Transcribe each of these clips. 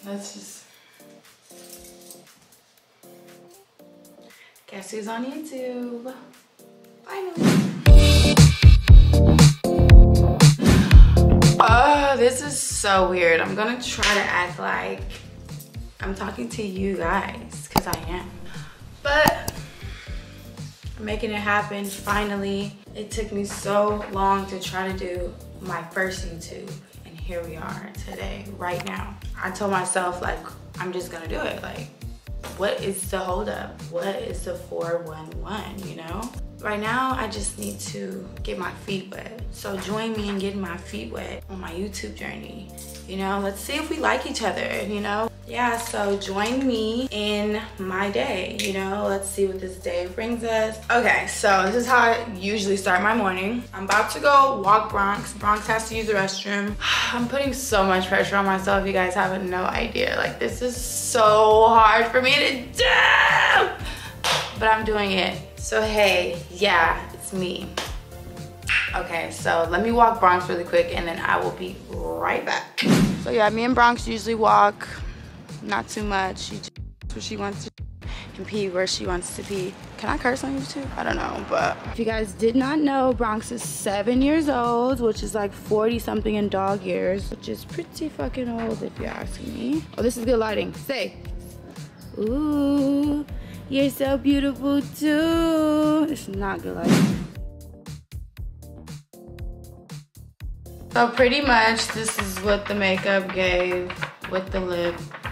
let's just... Guess who's on YouTube? Finally. Oh, this is so weird. I'm gonna try to act like I'm talking to you guys, because I am. But I'm making it happen finally. It took me so long to try to do my first YouTube, and here we are today, right now. I told myself, like, I'm just gonna do it. Like, what is the holdup? What is the 411, you know? Right now, I just need to get my feet wet. So join me in getting my feet wet on my YouTube journey. You know, let's see if we like each other, you know? Yeah, so join me in my day, you know? Let's see what this day brings us. Okay, so this is how I usually start my morning. I'm about to go walk Bronx. Bronx has to use the restroom. I'm putting so much pressure on myself. You guys have no idea. Like, this is so hard for me to do, but I'm doing it. So hey, yeah, it's me. Okay, so let me walk Bronx really quick and then I will be right back. So yeah, me and Bronx usually walk, not too much. She just where she wants to and pee where she wants to pee. Can I curse on YouTube? I don't know, but if you guys did not know, Bronx is 7 years old, which is like 40 something in dog years, which is pretty fucking old if you ask me. Oh, this is good lighting. Say, ooh, you're so beautiful too. It's not good lighting. So pretty much this is what the makeup gave with the lip.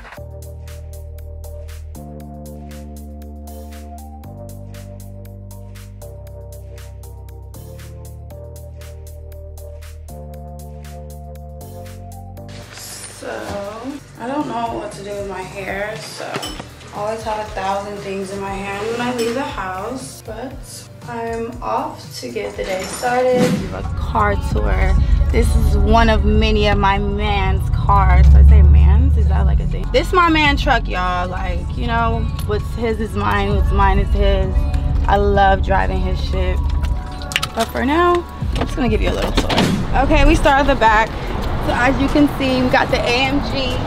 So I don't know what to do with my hair, so I always have 1,000 things in my hand when I leave the house, but I'm off to get the day started. Do a car tour. This is one of many of my man's cars. I say man's? Is that like a thing? This is my man truck, y'all. Like, you know, what's his is mine, what's mine is his. I love driving his shit. But for now, I'm just gonna give you a little tour. Okay, we start at the back. So as you can see, we got the AMG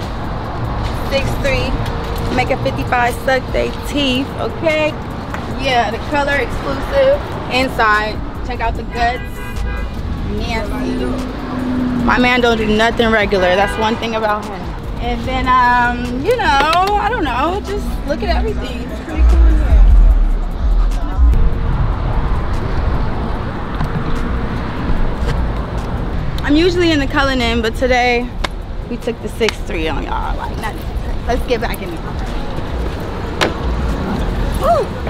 6.3. Make a 55 suck they teeth, okay? Yeah, the color exclusive. Inside, check out the guts. Nasty. My man don't do nothing regular. That's one thing about him. And then, you know, I don't know, just look at everything. It's pretty cool in here. I'm usually in the Cullinan, but today we took the 6.3 on y'all. Like, nothing. Let's get back in there. Woo!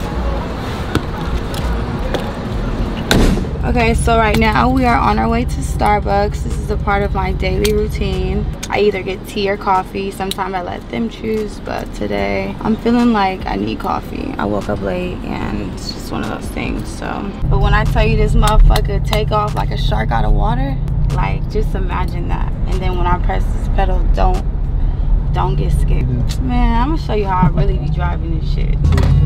Okay, so right now we are on our way to Starbucks. This is a part of my daily routine. I either get tea or coffee. Sometimes I let them choose, but today I'm feeling like I need coffee. I woke up late and it's just one of those things, so. But when I tell you this motherfucker take off like a shark out of water, like, just imagine that. And then when I press this pedal, don't get scared. Man, I'm gonna show you how I really be driving this shit.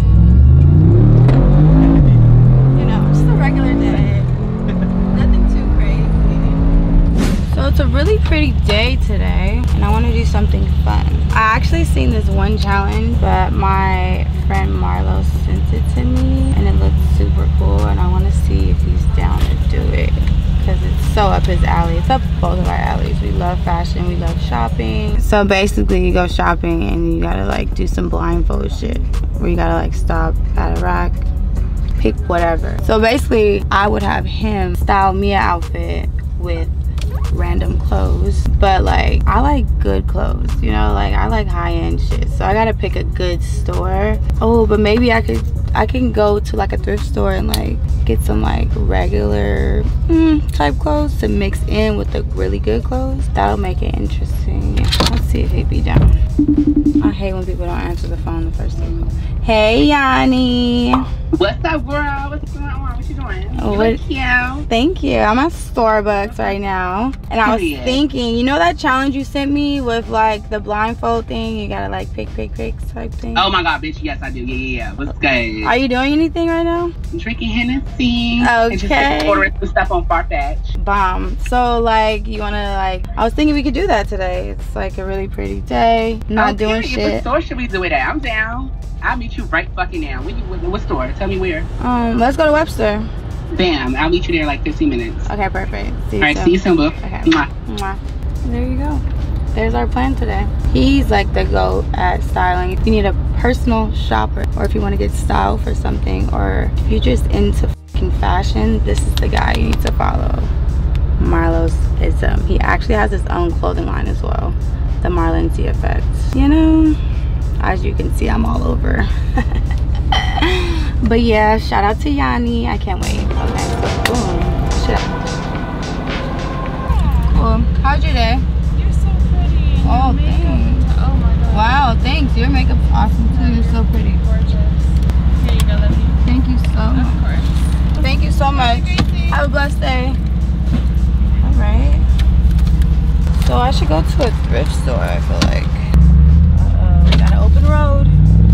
You know, just a regular day. Nothing too crazy. So it's a really pretty day today, and I want to do something fun. I actually seen this one challenge that my friend Marlo sent it to me, and it looked super cool, and I want to see if he's down to do it. Because it's so up his alley. It's up both of our alleys. We love fashion, we love shopping. So basically you go shopping and you gotta like do some blindfold shit where you gotta like stop at a rack, pick whatever. So basically I would have him style me an outfit with random clothes, but like I like good clothes, you know, like I like high-end shit, so I gotta pick a good store. Oh, but maybe I can go to like a thrift store and like get some like regular type clothes to mix in with the really good clothes. That'll make it interesting. Let's see if he'd be down. I hate when people don't answer the phone the first thing. Hey Yanni. What's up, girl? What's going on? What you doing? Oh, you look cute. Thank you. I'm at Starbucks right now, and I was thinking, you know that challenge you sent me with like the blindfold thing? You gotta like pick type thing. Oh my god, bitch! Yes, I do. Yeah. What's good? Are you doing anything right now? I'm drinking Hennessy. Okay. And just like ordering some stuff on Farfetch. Bomb. So like, you wanna like? I was thinking we could do that today. It's like a really pretty day. Not doing shit. What store should we do it at? I'm down. I'll meet you right fucking now. What store? Tell me where. Let's go to Webster. Bam. I'll meet you there like 15 minutes. Okay, perfect. See you All right, soon. see you soon, boo. Okay. Mwah. Mwah. There you go. There's our plan today. He's like the GOAT at styling. If you need a personal shopper, or if you want to get style for something, or if you're just into fucking fashion, this is the guy you need to follow. Marlo's Ism. He actually has his own clothing line as well. The Marlon Z Effect. You know, as you can see, I'm all over. But yeah, shout out to Yanni. I can't wait. Okay, so boom. Shit. Cool. How's your day? You're so pretty. Oh, thanks. Oh my god. Wow, thanks. Your makeup's awesome too. You're so pretty. Gorgeous. Here you go, love you. Thank you so much. Of course. Thank you so much. Have a blessed day. All right. So I should go to a thrift store, I feel like. Uh-oh, we got an open road.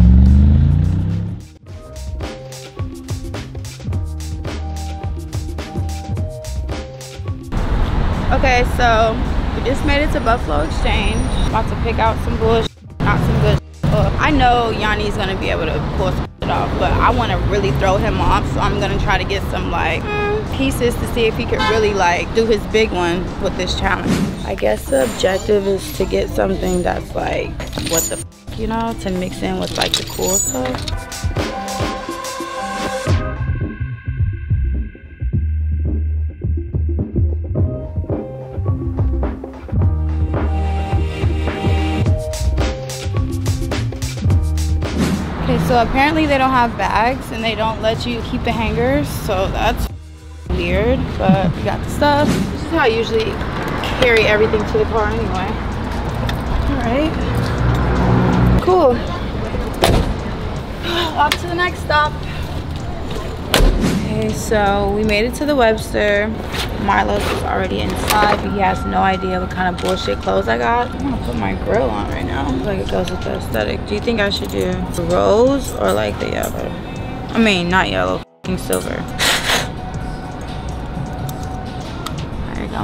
Okay, so we just made it to Buffalo Exchange. About to pick out some bullshit, not some good shit. I know Yanni's gonna be able to pull some shit off, but I wanna really throw him off, so I'm gonna try to get some like pieces to see if he could really like do his big one with this challenge. I guess the objective is to get something that's like, what the f, you know, to mix in with like the cool stuff. So apparently they don't have bags and they don't let you keep the hangers, so that's weird, but we got the stuff. This is how I usually carry everything to the car anyway. All right, cool. Off to the next stop. Okay, so we made it to the Webster. Marlo's is already inside, but he has no idea what kind of bullshit clothes I got. I'm gonna put my grill on right now. Looks like it goes with the aesthetic. Do you think I should do the rose or like the yellow? I mean, not yellow, f***ing silver. There you go.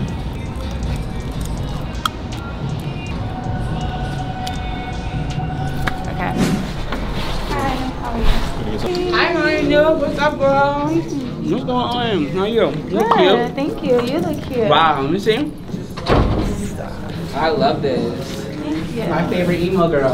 Okay. Hi, how are you? Hi, honey. What's up, girl? What's going on? How are you? You look Good, cute. thank you. You look cute. Wow, let me see. I love this. Thank you. My favorite emo girl.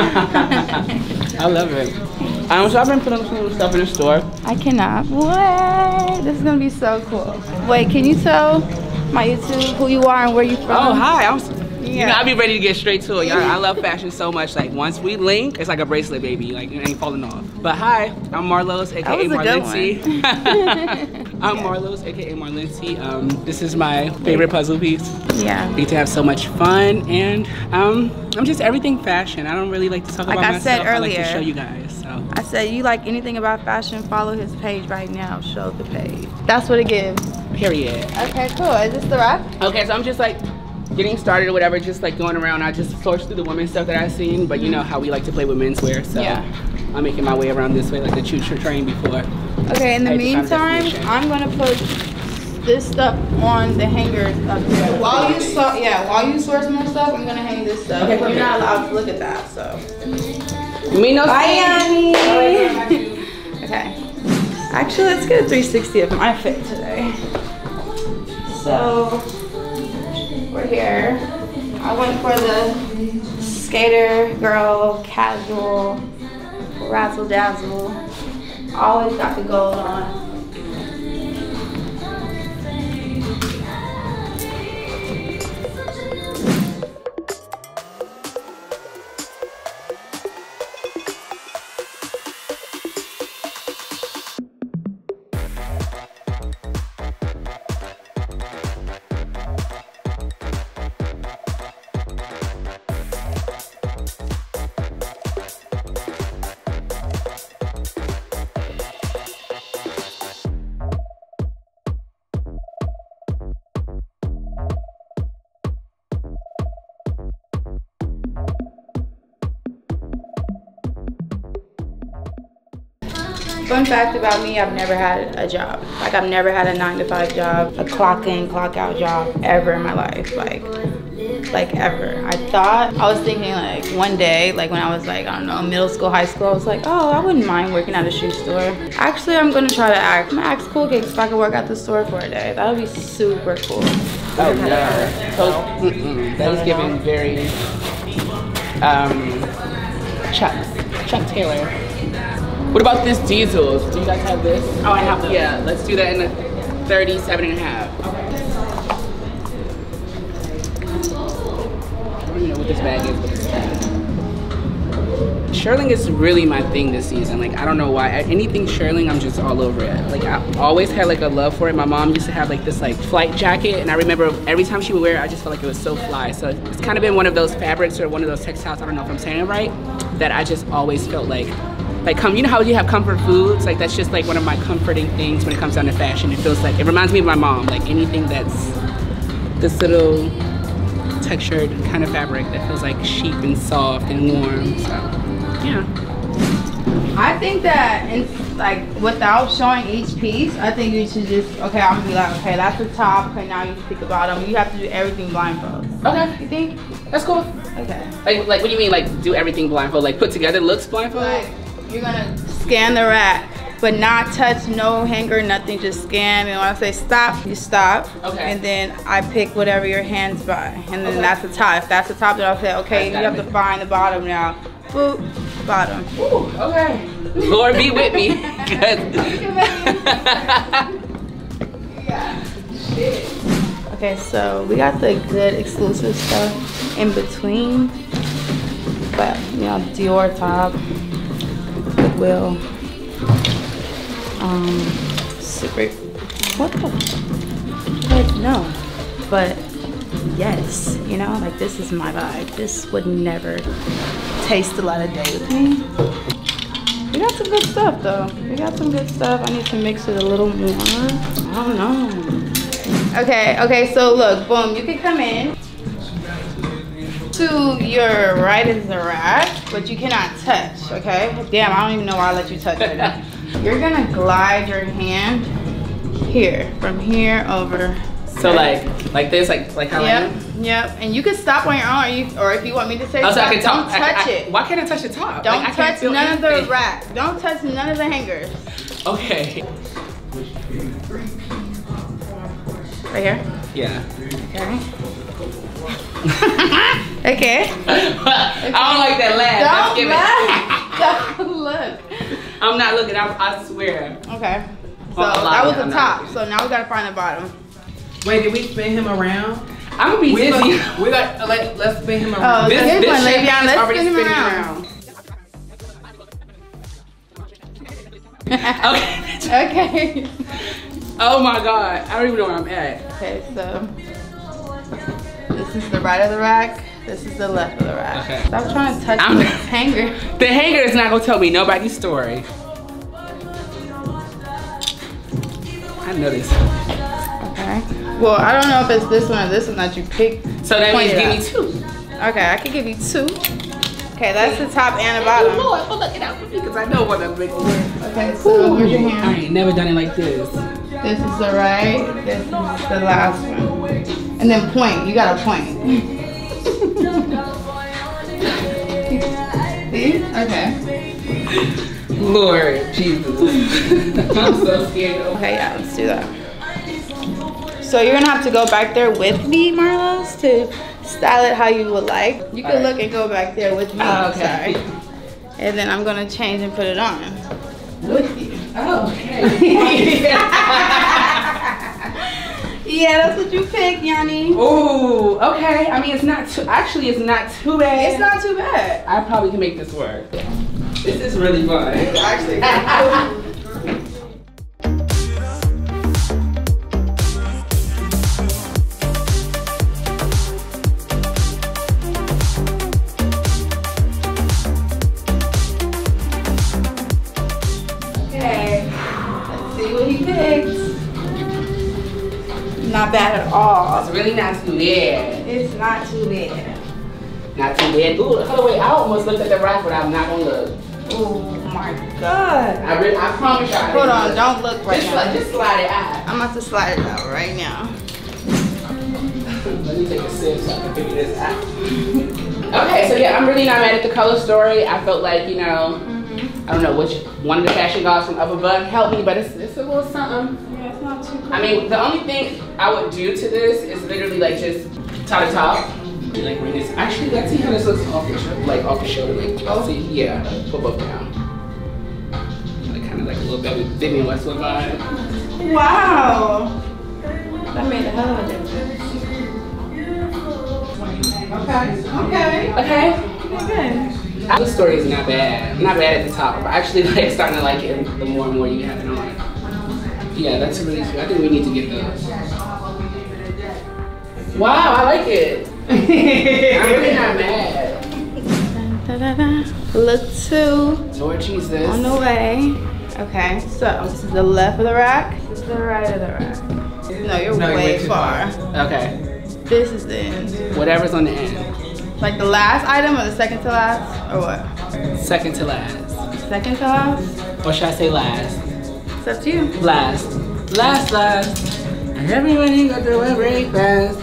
I love it. So I've been putting some stuff in the store. I cannot wait. This is gonna be so cool. Wait, can you tell my YouTube who you are and where you from? Oh, hi. You know, Yeah. I'll be ready to get straight to it. Y'all, I love fashion so much. Like, once we link, it's like a bracelet, baby. Like, it ain't falling off. But hi, I'm Marlo's, aka That was a good Marlinty. I'm Marlo's, aka Marlinty. This is my favorite puzzle piece. Yeah. We get to have so much fun, and I'm just everything fashion. I don't really like to talk Like about I said myself. I like to earlier. show you guys. So I said, you like anything about fashion, follow his page right now. Show the page. That's what it gives. period. Okay, cool. Is this the wrap? Okay, so I'm just like getting started or whatever, just like going around. I just sourced through the women's stuff that I've seen, but you know how we like to play with menswear, so Yeah. I'm making my way around this way like the choo-choo train before. Okay, in the I had to find a meantime, destination. I'm gonna put this stuff on the hangers up here. While you source more stuff, I'm gonna hang this stuff. Okay, You're perfect. not allowed to look at that, so. Me no Bye, see. Annie. Okay. Actually, let's get a 360 of my fit today. So, we're here. I went for the skater girl, casual, razzle dazzle. Always got the gold on. Fun fact about me, I've never had a job. Like I've never had a 9-to-5 job, a clock in, clock out job ever in my life. Like ever. I was thinking like one day, like when I was like, I don't know, middle school, high school, I was like, oh, I wouldn't mind working at a shoe store. Actually, I'm gonna try to ask Cool Kicks if I could work at the store for a day. That would be super cool. Oh yeah. So, that is giving very Chuck Taylor. What about this diesel? Do you guys have this? Oh, I have this. Yeah, let's do that in a 37.5. Okay. I don't even know what this bag is, but it's shearling is really my thing this season. Like, I don't know why. Anything shearling, I'm just all over it. Like, I always had like a love for it. My mom used to have like this like flight jacket, and I remember every time she would wear it, I just felt like it was so fly. So it's kind of been one of those fabrics or one of those textiles, I don't know if I'm saying it right, that I just always felt like you know how you have comfort foods? Like that's just like one of my comforting things when it comes down to fashion. It feels like, it reminds me of my mom. Like anything that's this little textured kind of fabric that feels like sheep and soft and warm, so yeah. I think that like without showing each piece, I think you should just, okay, I'm gonna be like, okay, that's the top, okay, now you just pick the bottom. You have to do everything blindfold. Okay. You think? That's cool. Okay. Like what do you mean, like do everything blindfold? Like put together looks blindfold? Like you're gonna scan the rack, but not touch, no hanger, nothing, just scan. And when I say stop, you stop. Okay. And then I pick whatever your hands by. And then that's the top. If that's the top, then I'll say, okay, you have to find the bottom now. Boop, bottom. Ooh, okay. Lord be with me. Okay, so we got the good exclusive stuff in between. But, you know, Dior top, Goodwill. Super, what the, like, no, but yes, you know, like this is my vibe. This would never taste a lot of day with me. We got some good stuff though. We got some good stuff. I need to mix it a little more. I don't know. Okay, so look, boom, you can come in. To your right is the rack, but you cannot touch, okay? Damn, I don't even know why I let you touch it. You're gonna glide your hand here, from here over. So like this, like how I am? Yep, and you can stop on your own, or if you want me to say stop, so I can don't touch it. Why can't I touch the top? Don't like, touch none of the rack. Don't touch none of the hangers. Okay. Right here? Yeah. Okay. Okay. I don't like that laugh. Don't laugh. Don't look. I'm not looking, I swear. Okay. So that was the top. So now we gotta find the bottom. Wait, did we spin him around? I'm gonna be dizzy. Let's spin him around. Oh, this one, champagne Le'Veon, is let's already spin him spinning around. Okay. Okay. Oh my God, I don't even know where I'm at. Okay, so this is the right of the rack. This is the left of the rack. Okay. Stop trying to touch this hanger. The hanger is not gonna tell me nobody's story. I know this. Okay. Well, I don't know if it's this one or this one that you picked. So that means give me two. Okay, I can give you two. Okay, that's the top and the bottom. Oh Lord, look it out for me because I know what I'm making. Okay, so where's your I hand? ain't never done it like this. This is the right, this is the last one. And then point, you gotta point. See? Okay. Lord Jesus. I'm so scared. Okay, yeah, let's do that. So you're gonna have to go back there with me, Marlos, to style it how you would like. You can look and go back there with me. Oh, okay. Sorry. And then I'm gonna change and put it on with you. Oh, okay. Yeah, that's what you picked, Yanni. Ooh, okay. I mean, it's not too bad. It's not too bad. I probably can make this work. This is really fun. Actually. Not bad at all. It's really not too bad. It's not too bad. Not too bad. Ooh, hold on, wait. I almost looked at the rack, but I'm not gonna look. Oh my god. I promise y'all. Hold on, don't look right now. Just slide it out. I'm about to slide it out right now. Let me take a sip so I can figure this out. Okay, so yeah, I'm really not mad at the color story. I felt like, you know, I don't know which one of the fashion gods from up above helped me, but it's a little something. Yeah, it's not too cool. I mean, the only thing I would do to this is literally like just top to top. Like bring this. Actually, let's see how this looks off the shoulder. Like off the shoulder. Like, oh, see, yeah, put both down. Like kind of like a little bit of Vivian Westwood vibe. Wow. That made a hell of a difference. Okay. Good. The story is not bad. Not bad at the top. I'm actually like starting to like it the more and more you have it on. Yeah, that's really cute. I think we need to get those. Wow, I like it. I'm really not mad. Look two. Lord Jesus. On the way. Okay, so this is the left of the rack. This is the right of the rack. No, you're way too far. Okay. This is the end. Whatever's on the end. Like the last item or the second to last? Or what? Second to last. Second to last? Or should I say last? It's up to you. Last. Last. Everybody got to a breakfast.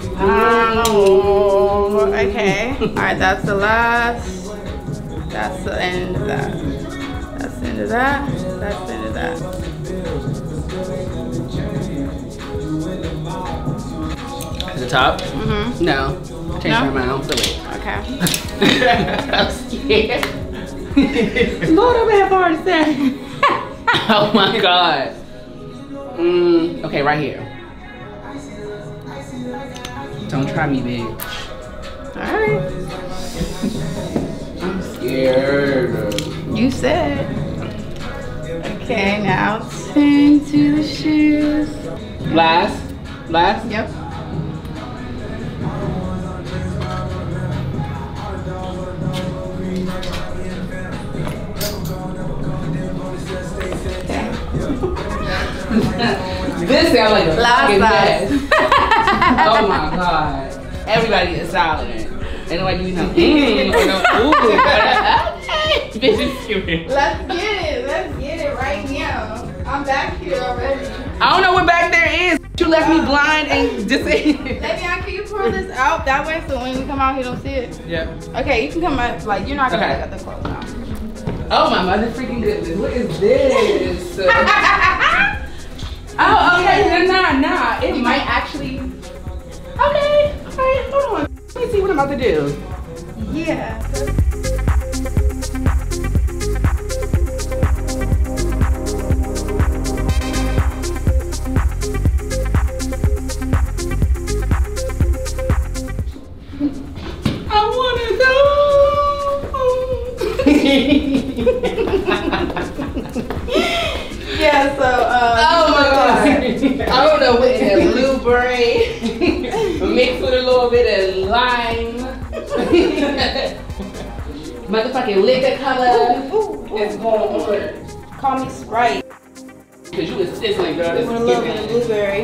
Okay. Alright, that's the last. That's the end of that. That's the end of that. That's the end of that. At the top? Mm-hmm. No. I changed my mind. So wait. Okay. I'm scared. Lord, I'm having a heart attack. Oh my god. Okay, right here. Don't try me, bitch. Alright. I'm scared. You said. Okay, now turn to the shoes. Last? Yep. This sounds like a fucking last. mess. Oh my god. Everybody is silent. And like you know, Bitch is stupid. Let's get it right now. I'm back here already. I don't know what back there is. You left me blind and disabled. Le'Veon, can you pull this out that way so when we come out, he don't see it? Yep. Okay, you can come out. Like you're not gonna Okay. look at the clothes now. Oh my mother freaking goodness. What is this? Oh, okay. Nah. It might actually. Okay. Alright, hold on. Let me see what I'm about to do. Yeah. I wanna go. Yeah, so Oh my god. I don't know what in that blueberry mixed with a little bit of lime. Motherfucking liquor color is going on. call me Sprite Cause you was sizzling, girl. This with a is little bit of giving. blueberry.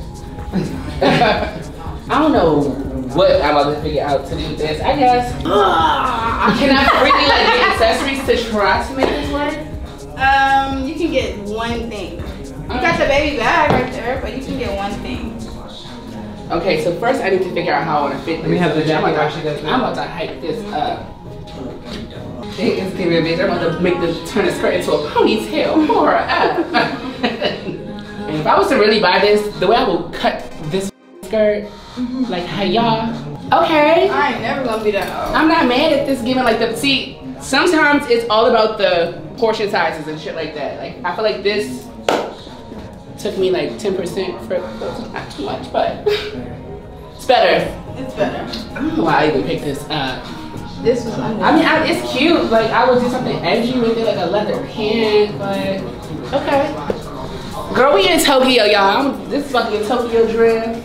I don't know what I'm about to figure out to do with this. I guess. Can I really like get accessories to try to make this work? You can get one thing. You got the baby bag right there, but you can get one thing. Okay, so first I need to figure out how I want to fit this. Let me have the jacket while she does I'm that. about to hype this up. It is giving a bitch. I'm about to make this turn the skirt into a ponytail for her up. And if I was to really buy this, the way I would cut this skirt, like how y'all. Okay. I ain't never gonna be that old. I'm not mad at this giving like the, see, sometimes it's all about the portion sizes and shit like that. Like, I feel like this took me like 10% for, not too much, but it's better. It's better. I don't know why I even picked this up. This was under. I mean, it's cute. Like, I would do something edgy with it, like a leather pant, but okay. Girl, we in Tokyo, y'all. This is about to be a Tokyo drift.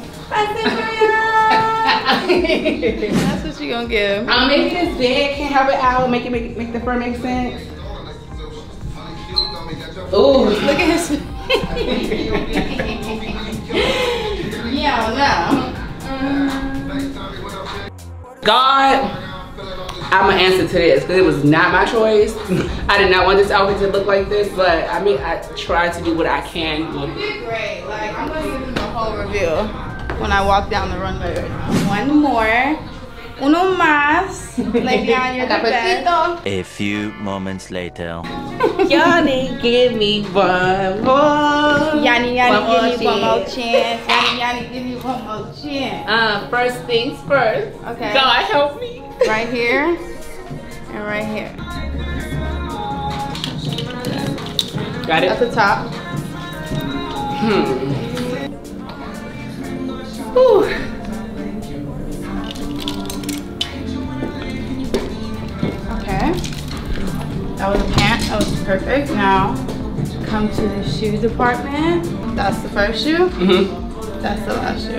That's what you gonna give. Maybe this bag can help it out, make the fur make sense. Ooh. Look at his. Yeah, no. God, I I'm gonna answer to this because it was not my choice. I did not want this outfit to look like this, but I mean, I tried to do what I can. You did great. Like, I'm gonna give you the whole review when I walk down the runway right now. One more. Uno más. Lady on your best. A few moments later. Yanni, give me one more. Yanni, give me one more chance. Yanni, give me one more chance. First things first. Okay. God help me. Right here and right here. Got it? At the top. Whew. Okay. That was a pant. That was perfect. Now, come to the shoe department. That's the first shoe. That's the last shoe.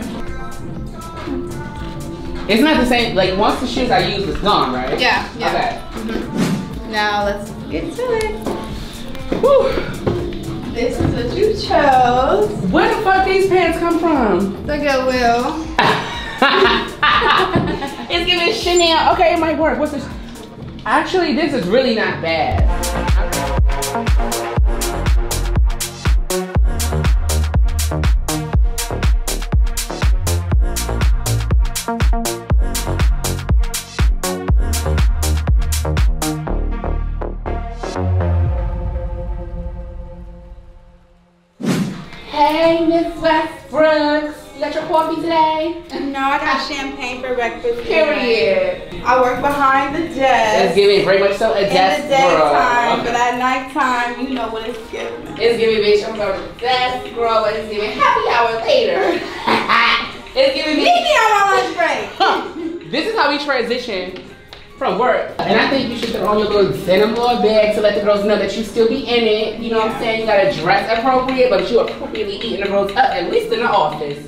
It's not the same, like once the shoes I used is gone, right? Yeah. Okay. Now let's get to it. Whew. This is what you chose. Where the fuck these pants come from? The Goodwill. It's giving Chanel. Okay, it might work. What's this? Actually, this is really not bad. Hey, Miss Westbrook. You got your coffee today? No, I got champagne for breakfast. Period. I work behind the desk. It's giving very much so a desk in the daytime, girl. but at nighttime, you know what it's giving. It's giving, bitch, I'm going to desk girl, but it's giving happy hour later. It's giving me. Meet me on my lunch break. This is how we transition from work. And I think you should put on your little denim little bag to let the girls know that you still be in it. You know what I'm saying? You gotta dress appropriate, but you appropriately eating the girls up, at least in the office.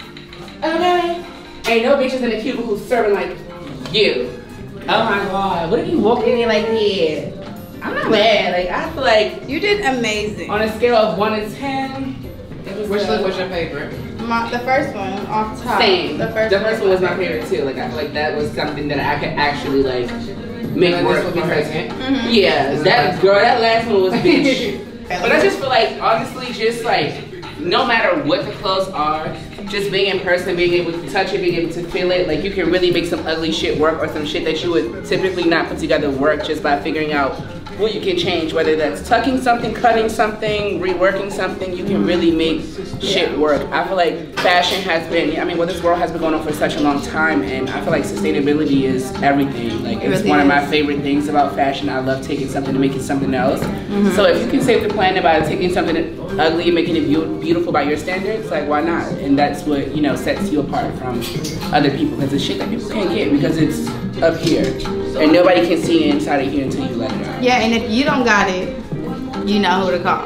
Okay? Ain't no bitches in the cubicle serving like you. Oh my God, what if you walk in there like that? I'm not mad, like I feel like You did amazing. on a scale of 1 to 10, it was Which look was your favorite? The first one off top. same. The first one was my favorite too. Like I feel like that was something that I could actually like make And work this would be for her. second. Yeah, that girl, that last one was bitch. But I just feel like honestly, just like no matter what the clothes are, just being in person, being able to touch it, being able to feel it, like you can really make some ugly shit work or some shit that you would typically not put together work just by figuring out what you can change, whether that's tucking something, cutting something, reworking something, you can really make shit work. I feel like fashion has been, I mean, well, this world has been going on for such a long time, and I feel like sustainability is everything. Like, it's really one of is. my favorite things about fashion. I love taking something and making something else. So if you can save the planet by taking something ugly and making it beautiful by your standards, like, why not? And that's what, you know, sets you apart from other people, because it's shit that people can't get because it's up here. And nobody can see inside of here until you let it out. Yeah, and if you don't got it, you know who to call.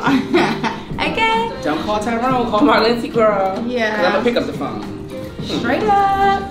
Okay? Don't call Tyrone, call my Lindsay girl. Yeah. 'Cause I'm gonna pick up the phone. Straight up.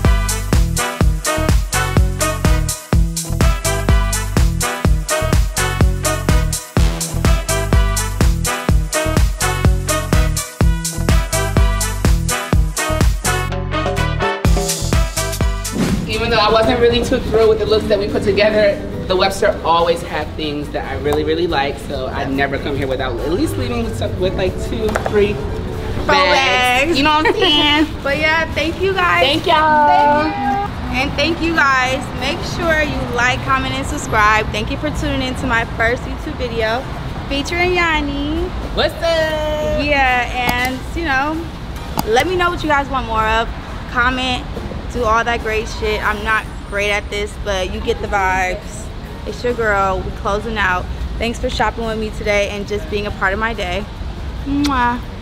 Even though I wasn't really too thrilled with the looks that we put together, the Webster always have things that I really, really like. So I never come here without at least leaving with like 2, 3 bags. You know what I'm saying? But yeah, thank you guys. Thank y'all. And thank you guys. Make sure you like, comment, and subscribe. Thank you for tuning in to my first YouTube video featuring Yanni. What's up? Yeah, and you know, let me know what you guys want more of. Comment, do all that great shit. I'm not great at this, but you get the vibes. It's your girl. We're closing out. Thanks for shopping with me today and just being a part of my day. Mwah.